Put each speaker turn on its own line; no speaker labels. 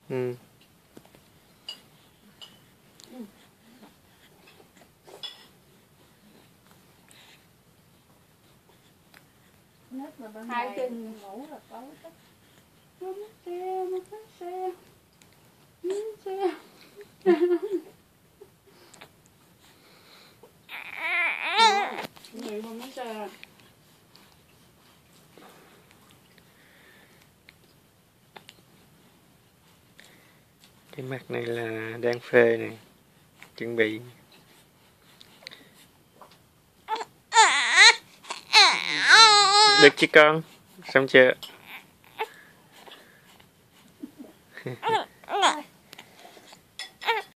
Ừ.
Hai chân ngủ là có chắc. Nó xe. Người không có xe.
Cái mặt này là đang phê này, chuẩn bị. Được chứ con, xong chưa?